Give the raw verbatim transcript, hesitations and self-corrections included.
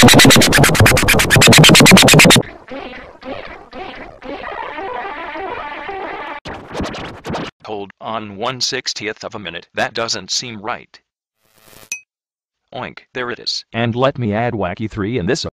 Hold on one sixtieth of a minute. That doesn't seem right. Oink, there it is. And let me add wacky three in this